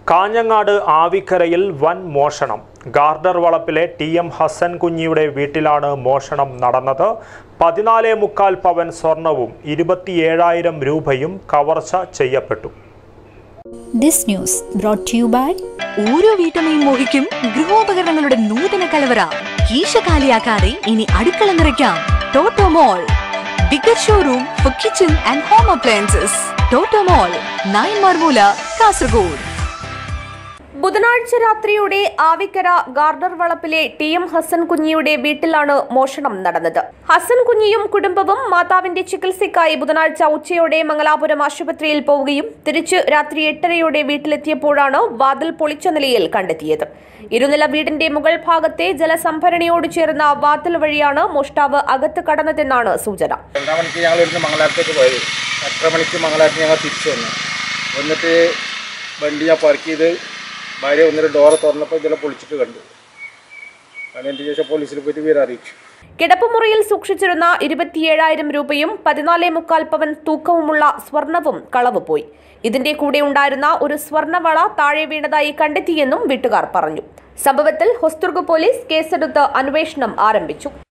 കാഞ്ഞങ്ങാട് ആവിക്കരയിൽ വൻ മോഷണം. ഗാർഡർ വളപ്പിലെ ടി.എം. ഹസൻ കുഞ്ഞിയുടെ വീട്ടിലാണ് മോഷണം നടന്നത്. 14.25 പവൻ സ്വർണവും 27,000 രൂപയും കവർച്ച ചെയ്യപ്പെട്ടു. This news brought to you by ഓരോ വീട്ടമ്മയും മോഹിക്കും ഗൃഹോപകരണങ്ങളുടെ നൂതന കലവറ. കീശ കാലിയാക്കാതെ ഇനി അടുക്കള നിറയ്ക്കാം. ടോട്ടോ മോൾ, bigger showroom for kitchen and home appliances. ടോട്ടോ മോൾ, 9 മർമൂല, കാസർഗോഡ്. ബുധനാഴ്ച രാത്രിയോടെ ആവിക്കര ഗാർഡർ വളപ്പിലെ ടി.എം. ഹസൻ കുഞ്ഞിയുടെ വീട്ടിലാണ് മോഷണം നടന്നത്. ഹസൻ കുഞ്ഞിയും കുടുംബവും മാതാവിന്റെ ചികിത്സയ്ക്കായി ബുധനാഴ്ച ഉച്ചയോടെ മംഗലാപുരം ആശുപത്രിയിൽ പോവുകയും തിരിച്ച് രാത്രി 8:30 വീട്ടിലെത്തിയപ്പോഴാണ് വാതിൽ പൊളിച്ച നിലയിൽ കണ്ടെത്തിയത്. ഇരുനില വീടിന്റെ മുകൾ ഭാഗത്തെ ജലസംഭരണിയോട് ചേർന്ന വാതിൽ വഴിയാണ് മോഷ്ടാവ് അകത്ത് കടന്നതെന്നാണ് സൂചന. 2 മണിക്ക് ഞങ്ങൾ മംഗലാപുരത്തേക്ക് പോയത്. 8:30 മണിക്ക് മംഗലാപുരത്ത് ഞങ്ങൾ തിരിച്ചു വന്നു. വന്നിട്ട് വണ്ടി ഞാൻ പാർക്ക് ചെയ്ത് ഭാര്യ ഒന്നൊരു ഡോറ് തുറന്നപ്പോൾ ഇതെല്ലാം പൊളിച്ചിട്ട് കണ്ടു. അതിന് ശേഷം പോലീസിൽ പോയിട്ട് വിവരം അറിയിച്ചു. കിടപ്പുമുറിയിൽ സൂക്ഷിച്ചിരുന്ന 27,000 രൂപയും 14.25 പവൻ തൂക്കവുമുള്ള സ്വർണവും കളവ് പോയി. ഇതിന്റെ കൂടെ ഉണ്ടായിരുന്ന ഒരു സ്വർണവള താഴെ വീണതായി കണ്ടെത്തിയെന്നും വീട്ടുകാർ പറഞ്ഞു. സംഭവത്തിൽ ഹൊസ്ദുർഗ് പോലീസ് കേസെടുത്ത് അന്വേഷണം ആരംഭിച്ചു.